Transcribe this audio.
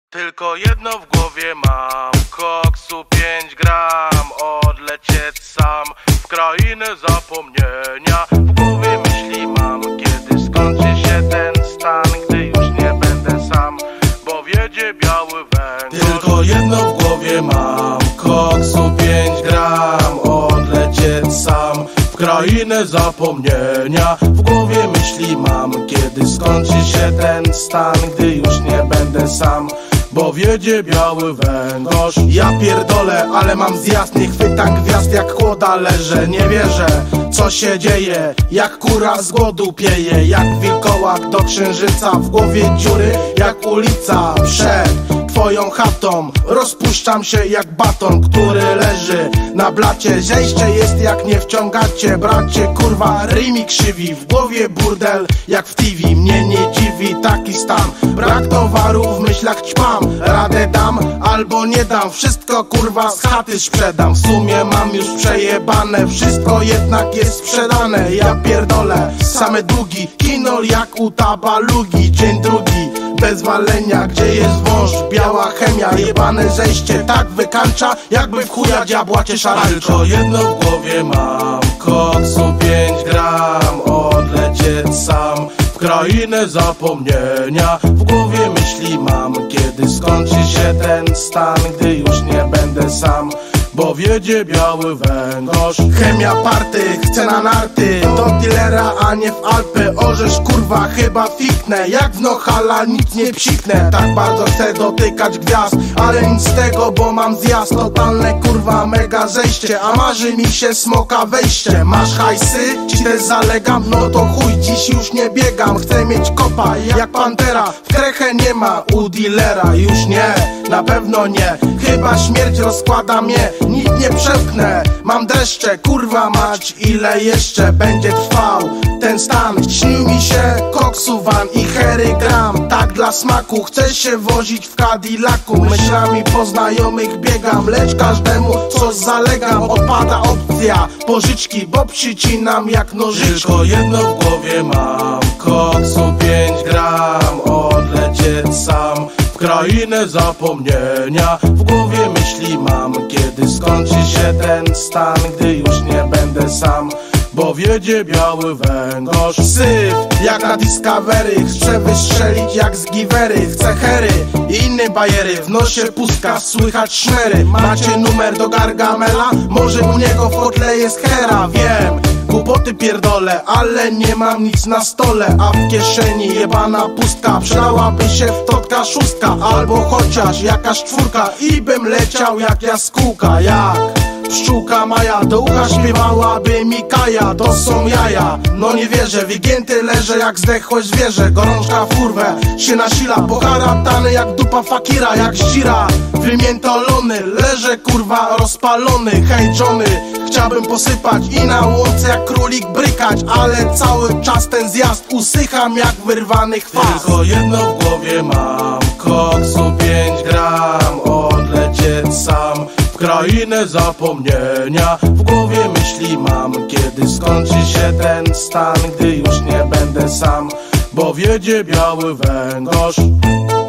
Tylko jedno w głowie mam, koksu 5 gram, odlecieć sam w krainę zapomnienia. W głowie myśli mam, kiedy skończy się ten stan, gdy już nie będę sam, bo wiedzie biały węgorz. Tylko jedno w głowie mam, koksu 5 gram, odlecieć sam w krainę zapomnienia. W głowie myśli mam, kiedy skończy się ten stan, gdy już nie będę sam, bo wiedzie biały węgorz. Ja pierdolę, ale mam zjazd, nie chwytam gwiazd, jak kłoda leżę. Nie wierzę, co się dzieje, jak kura z głodu pieje, jak wilkołak do księżyca. W głowie dziury, jak ulica przed twoją chatą. Rozpuszczam się jak baton, który leży na blacie. Zejście jest jak nie wciągacie, bracie, kurwa, rymi krzywi. W głowie burdel jak w TV, mnie nie dziwi taki stan. Brak towaru, w myślach ćpam, radę dam albo nie dam. Wszystko kurwa z chaty sprzedam. W sumie mam już przejebane, wszystko jednak jest sprzedane. Ja pierdolę, same długi, kinol jak u tabalugi. Dzień drugi, bez walenia, gdzie jest wąż, biała chemia. Jebane zejście tak wykańcza, jakby w chuja diabła cię szarańcza. Tylko jedno w głowie mam, koksu 5 gram, odlecieć sam w krainę zapomnienia. W głowie myśli mam, kiedy skończy się ten stan, gdy już nie będę sam, bo wiedzie biały węgorz. Chemia party, chcę na narty, do dealera, a nie w Alpy. Orzesz kurwa, chyba fiknę, jak w Nohala nic nie psiknę. Tak bardzo chcę dotykać gwiazd, ale nic z tego, bo mam zjazd. Totalne kurwa mega zejście, a marzy mi się smoka wejście. Masz hajsy? Ci też zalegam? No to chuj, dziś już nie biegam. Chcę mieć kopa jak pantera, w krechę nie ma u dealera. Już nie, na pewno nie, chyba śmierć rozkłada mnie. Nic nie przepchnę, mam dreszcze, kurwa mać, ile jeszcze będzie trwał ten stan. Śnił mi się koksu van i hery gram, tak dla smaku. Chcę się wozić w Cadillacu, myślami po znajomych biegam, lecz każdemu coś zalegam. Odpada opcja pożyczki, bo przycinam jak nożyczki. Tylko jedno w głowie mam, koksu 5 gram, odlecieć sam w krainę zapomnienia. W głowie myśli mam, kiedy skończy się ten stan, gdy już nie będę sam, bo wiedzie biały węgorz. Syf jak na Discovery, chcę wystrzelić jak z Givery. Chcę hery i inne bajery, w nosie pustka, słychać szmery. Macie numer do Gargamela? Może u niego w kotle jest hera, wiem. Głupoty pierdolę, ale nie mam nic na stole, a w kieszeni jebana pustka. Przydałaby się wtotka szóstka, albo chociaż jakaś czwórka, i bym leciał jak jaskółka, jak pszczółka Maja. Do ucha śpiewałaby mi Kaja, to są jaja. No nie wierzę, wygięty leżę jak zdechłe zwierzę. Gorączka w kurwę się nasila, poharatany jak dupa fakira, jak zdzira wymiętolony. Leżę kurwa rozpalony, hej Johnny, chciałbym posypać i na łące jak królik brykać, ale cały czas ten zjazd usycham jak wyrwany chwast. Tylko jedno w głowie mam, koksu 5 gram, odlecieć sam w krainę zapomnienia. W głowie myśli mam, kiedy skończy się ten stan, gdy już nie będę sam, bo wiedzie biały węgorz.